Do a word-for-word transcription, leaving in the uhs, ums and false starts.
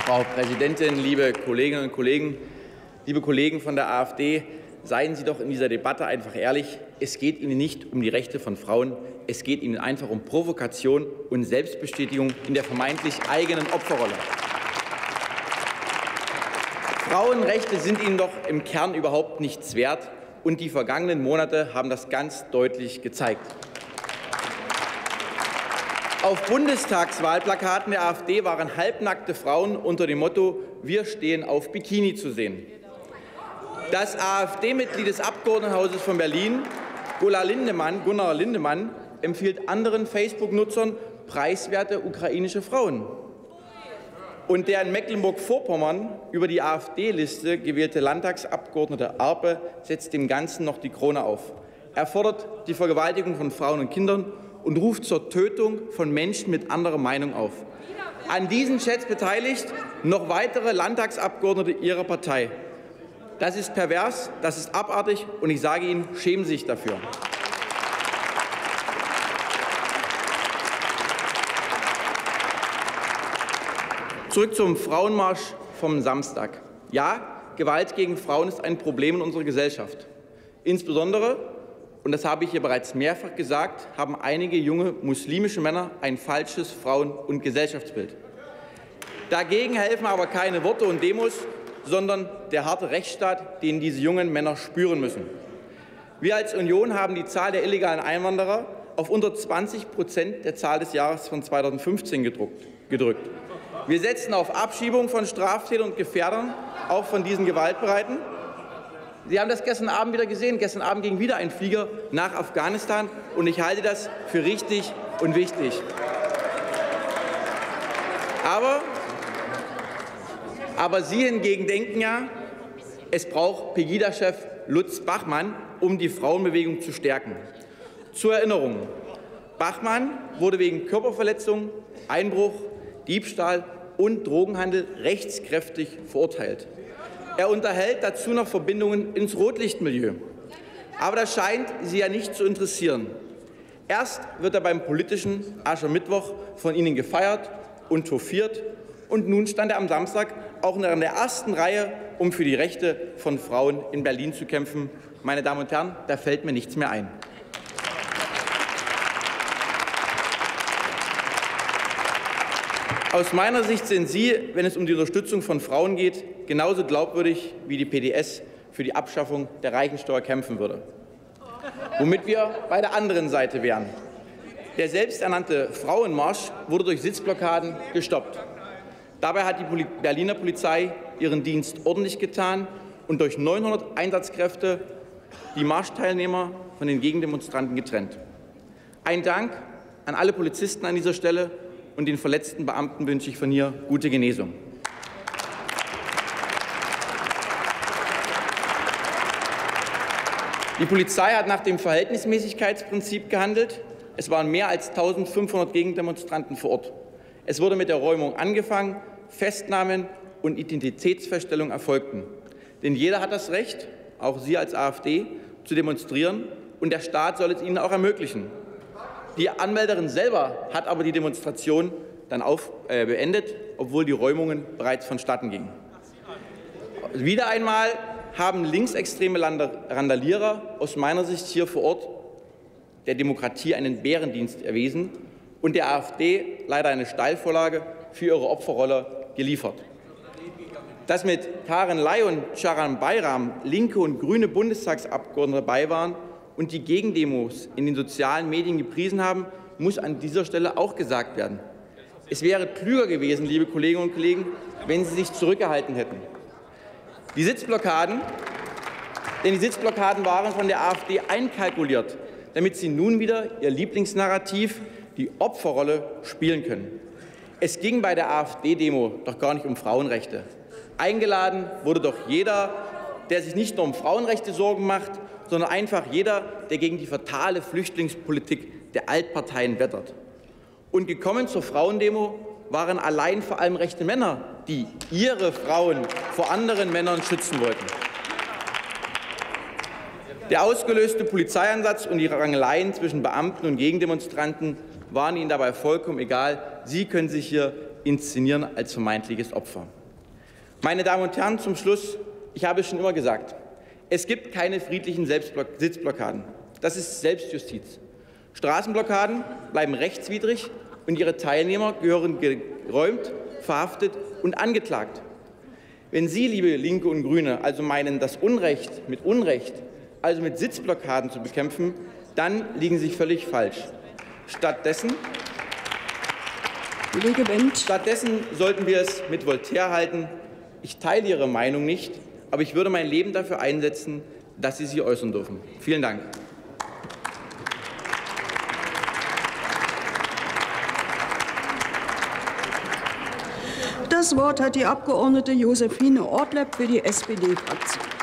Frau Präsidentin, liebe Kolleginnen und Kollegen, liebe Kollegen von der AfD, seien Sie doch in dieser Debatte einfach ehrlich. Es geht Ihnen nicht um die Rechte von Frauen. Es geht Ihnen einfach um Provokation und Selbstbestätigung in der vermeintlich eigenen Opferrolle. Frauenrechte sind Ihnen doch im Kern überhaupt nichts wert. Und die vergangenen Monate haben das ganz deutlich gezeigt. Auf Bundestagswahlplakaten der AfD waren halbnackte Frauen unter dem Motto „Wir stehen auf Bikini" zu sehen. Das AfD-Mitglied des Abgeordnetenhauses von Berlin, Gunnar Lindemann, Gunnar Lindemann, empfiehlt anderen Facebook-Nutzern preiswerte ukrainische Frauen. Und der in Mecklenburg-Vorpommern über die AfD-Liste gewählte Landtagsabgeordnete Arpe setzt dem Ganzen noch die Krone auf. Er fordert die Vergewaltigung von Frauen und Kindern und ruft zur Tötung von Menschen mit anderer Meinung auf. An diesen Chats beteiligt noch weitere Landtagsabgeordnete Ihrer Partei. Das ist pervers, das ist abartig, und ich sage Ihnen, schämen Sie sich dafür. Zurück zum Frauenmarsch vom Samstag. Ja, Gewalt gegen Frauen ist ein Problem in unserer Gesellschaft. Insbesondere, und das habe ich hier bereits mehrfach gesagt, haben einige junge muslimische Männer ein falsches Frauen- und Gesellschaftsbild. Dagegen helfen aber keine Worte und Demos, sondern der harte Rechtsstaat, den diese jungen Männer spüren müssen. Wir als Union haben die Zahl der illegalen Einwanderer auf unter zwanzig Prozent der Zahl des Jahres von zweitausendfünfzehn gedrückt. Wir setzen auf Abschiebung von Straftätern und Gefährdern, auch von diesen Gewaltbereiten. Sie haben das gestern Abend wieder gesehen. Gestern Abend ging wieder ein Flieger nach Afghanistan, und ich halte das für richtig und wichtig. Aber, aber Sie hingegen denken ja, es braucht Pegida-Chef Lutz Bachmann, um die Frauenbewegung zu stärken. Zur Erinnerung: Bachmann wurde wegen Körperverletzung, Einbruch, Diebstahl und Drogenhandel rechtskräftig verurteilt. Er unterhält dazu noch Verbindungen ins Rotlichtmilieu. Aber das scheint Sie ja nicht zu interessieren. Erst wird er beim politischen Aschermittwoch von Ihnen gefeiert und hofiert, und nun stand er am Samstag auch in der ersten Reihe, um für die Rechte von Frauen in Berlin zu kämpfen. Meine Damen und Herren, da fällt mir nichts mehr ein. Aus meiner Sicht sind Sie, wenn es um die Unterstützung von Frauen geht, genauso glaubwürdig wie die P D S für die Abschaffung der Reichensteuer kämpfen würde. Womit wir bei der anderen Seite wären. Der selbsternannte Frauenmarsch wurde durch Sitzblockaden gestoppt. Dabei hat die Berliner Polizei ihren Dienst ordentlich getan und durch neunhundert Einsatzkräfte die Marschteilnehmer von den Gegendemonstranten getrennt. Ein Dank an alle Polizisten an dieser Stelle, und den verletzten Beamten wünsche ich von hier gute Genesung. Die Polizei hat nach dem Verhältnismäßigkeitsprinzip gehandelt. Es waren mehr als eintausendfünfhundert Gegendemonstranten vor Ort. Es wurde mit der Räumung angefangen, Festnahmen und Identitätsfeststellungen erfolgten. Denn jeder hat das Recht, auch Sie als AfD, zu demonstrieren, und der Staat soll es Ihnen auch ermöglichen. Die Anmelderin selber hat aber die Demonstration dann auf, äh, beendet, obwohl die Räumungen bereits vonstatten gingen. Wieder einmal haben linksextreme Randalierer aus meiner Sicht hier vor Ort der Demokratie einen Bärendienst erwiesen und der AfD leider eine Steilvorlage für ihre Opferrolle geliefert. Dass mit Karin Ley und Caran Bayram linke und grüne Bundestagsabgeordnete dabei waren und die Gegendemos in den sozialen Medien gepriesen haben, muss an dieser Stelle auch gesagt werden. Es wäre klüger gewesen, liebe Kolleginnen und Kollegen, wenn Sie sich zurückgehalten hätten. Die Sitzblockaden, denn die Sitzblockaden waren von der AfD einkalkuliert, damit sie nun wieder ihr Lieblingsnarrativ, die Opferrolle, spielen können. Es ging bei der AfD-Demo doch gar nicht um Frauenrechte. Eingeladen wurde doch jeder, der sich nicht nur um Frauenrechte Sorgen macht, sondern einfach jeder, der gegen die fatale Flüchtlingspolitik der Altparteien wettert. Und gekommen zur Frauendemo waren allein vor allem rechte Männer, die ihre Frauen vor anderen Männern schützen wollten. Der ausgelöste Polizeieinsatz und die Rangeleien zwischen Beamten und Gegendemonstranten waren ihnen dabei vollkommen egal. Sie können sich hier inszenieren als vermeintliches Opfer. Meine Damen und Herren, zum Schluss, ich habe es schon immer gesagt, es gibt keine friedlichen Sitzblockaden. Das ist Selbstjustiz. Straßenblockaden bleiben rechtswidrig und ihre Teilnehmer gehören geräumt, verhaftet und angeklagt. Wenn Sie, liebe Linke und Grüne, also meinen, das Unrecht mit Unrecht, also mit Sitzblockaden zu bekämpfen, dann liegen Sie völlig falsch. Stattdessen, stattdessen sollten wir es mit Voltaire halten. Ich teile Ihre Meinung nicht, aber ich würde mein Leben dafür einsetzen, dass Sie sie äußern dürfen. Vielen Dank. Das Wort hat die Abgeordnete Josephine Ortlepp für die S P D-Fraktion.